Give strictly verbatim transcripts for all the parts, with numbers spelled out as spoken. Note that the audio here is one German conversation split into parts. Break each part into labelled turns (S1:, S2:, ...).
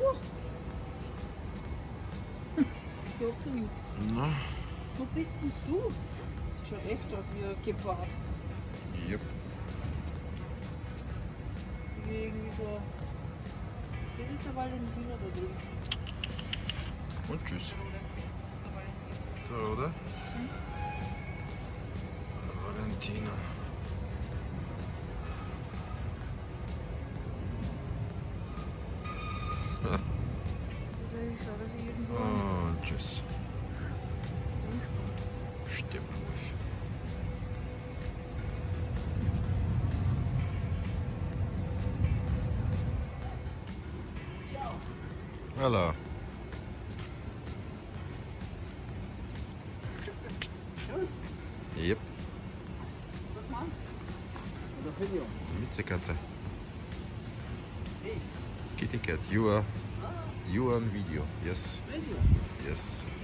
S1: Jotzel.
S2: Na?
S1: Wo bist denn du? Schon echt aus wie ein Gepard.
S2: Yep.
S1: Wie irgendwie so. Das ist der Valentino da drüben.
S2: Und tschüss.
S1: Der Valentino.
S2: Da, oder?
S1: Hm?
S2: Valentina.
S1: Ich schau, dass ich irgendwo.
S2: Und tschüss. Steppenwolf. Hallo. Yep.
S1: Was machst
S3: Oder Video.
S2: Miezekatze.
S3: Hey,
S2: Kitty cat. You are. You are on video. Yes.
S3: Video.
S2: Yes.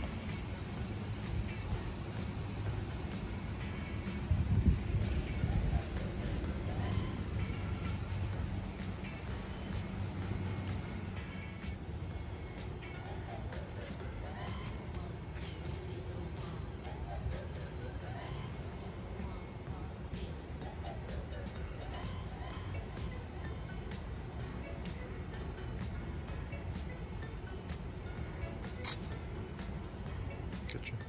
S2: Good job.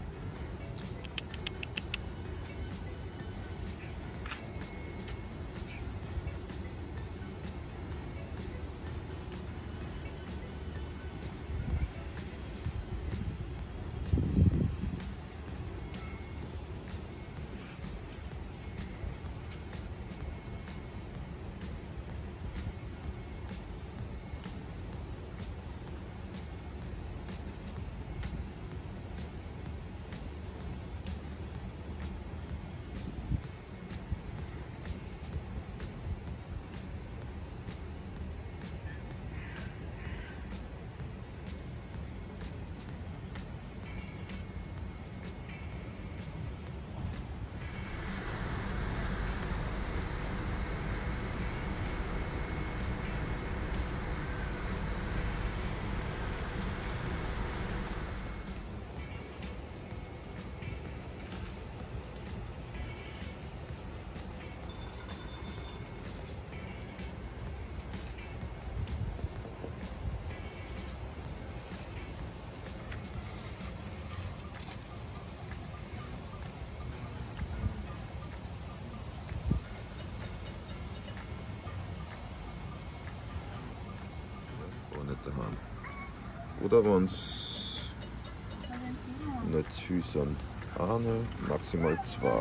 S2: Nicht daheim. Oder wenn es nicht zu viel sind. Eine, maximal zwei.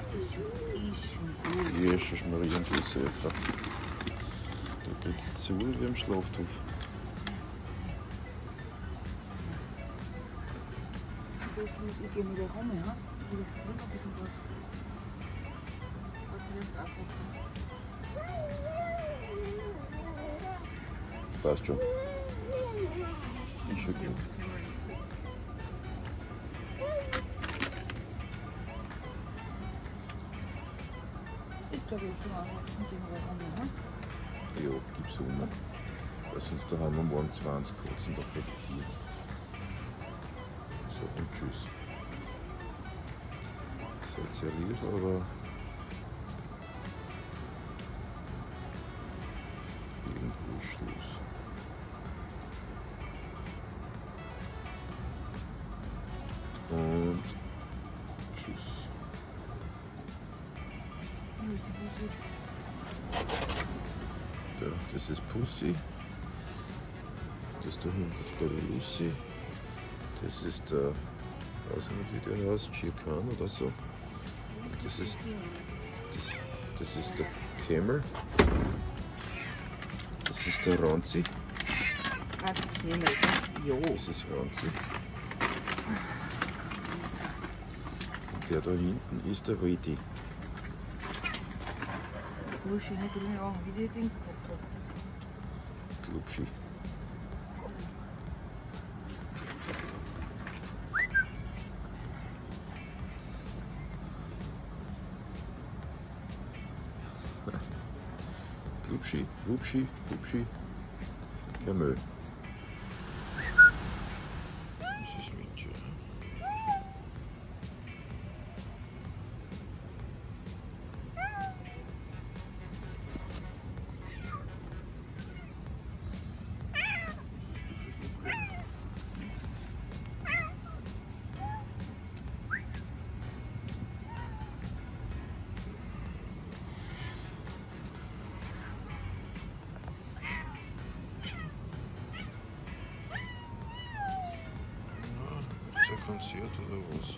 S2: Jesus Maria und Josef. Da geht es zu wie im Schlaftuch.
S1: Das muss ich gehen wieder rum, ja? Wieder früh noch ein bisschen was. Was vielleicht einfach.
S2: Passt schon. Ist schon gut.
S1: Ich glaube, ich bin auch mit dem wieder rum, ja?
S2: Ja, gib's um. Weil sonst daheim um morgen zwanzig kurz und dafür die Tiere. So, und tschüss. Seid sehr lieb, aber irgendwo ist Schluss. Und tschüss. Ja, das ist Pussy. Das da hinten ist Baby Lucy. Das ist der, weiß nicht wie der heißt, Chirkan oder so. Das ist, das, das ist der Camel. Das ist der Ranzi.
S1: Ah, das ist nicht mehr. Jo.
S2: Das ist Ranzi. Und der da hinten ist der Redi.
S1: Wo schöne grüne Augen, wie die Dings gehabt hat.
S2: Lupschi. Lupschi, Lupschi, Lupschi. Kamel. Konzert oder was?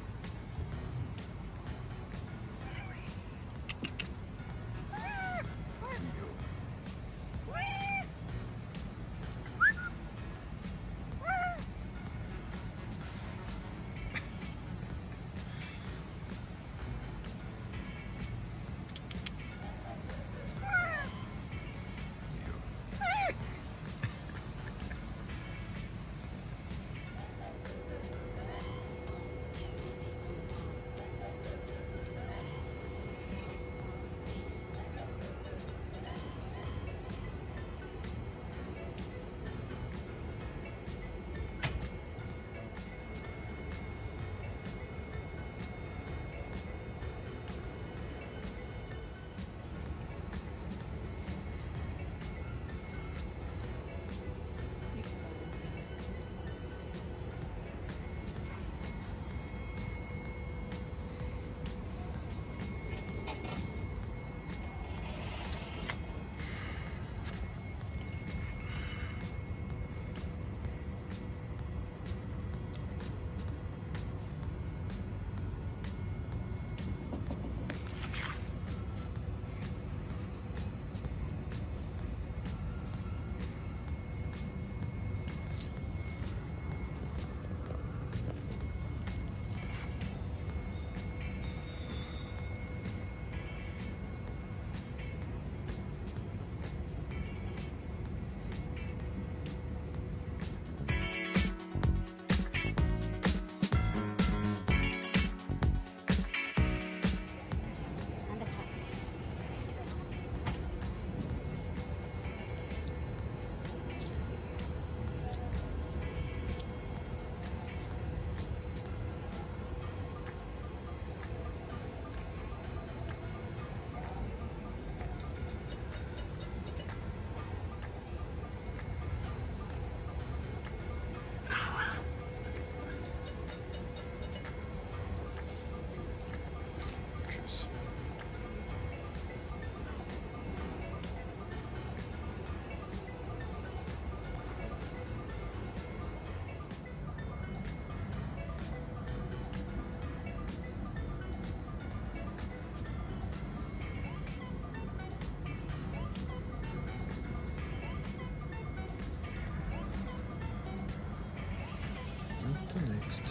S2: Der nächste.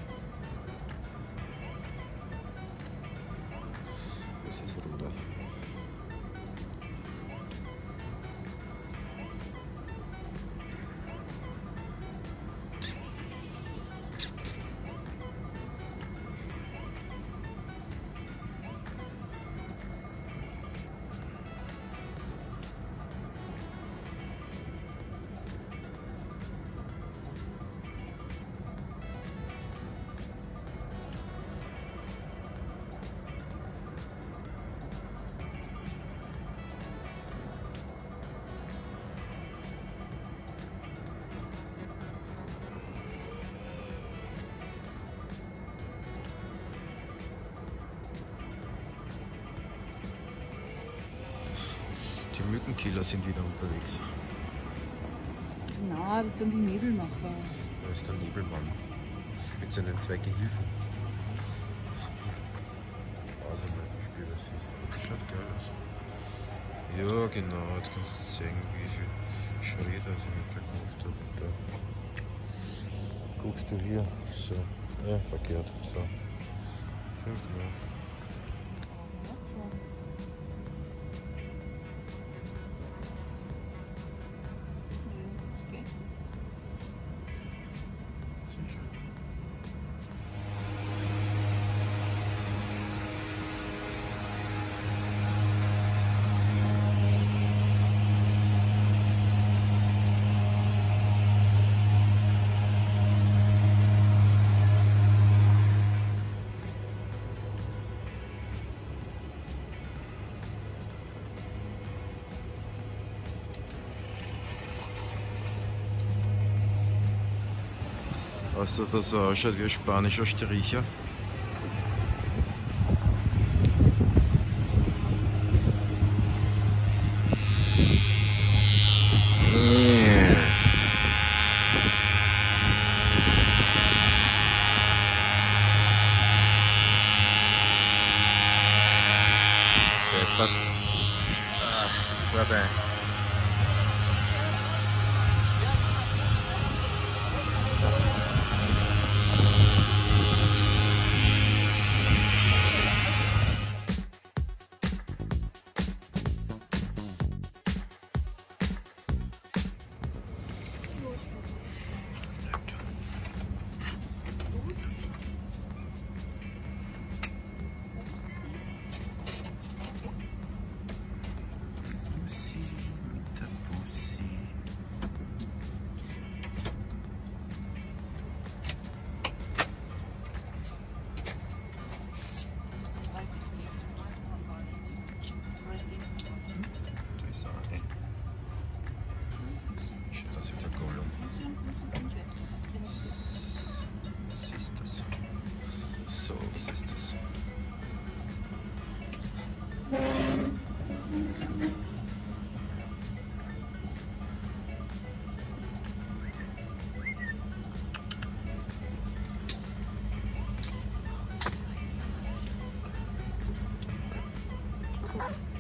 S2: Das ist Ruder. Die Mückenkiller sind wieder unterwegs.
S1: Na, das sind die Nebelmacher.
S2: Da ist der Nebelmann mit seinen zwei Gehilfen. Also nicht, das Spiel das ist. Das schaut geil aus. Ja genau, jetzt kannst du sehen, wie viel Schritte ich mit der gemacht habe. Da guckst du hier. So, ja, verkehrt. So. Fünf mehr. Also das so ausschaut wie ein spanischer Stricher. Vabbè.
S1: Thank you.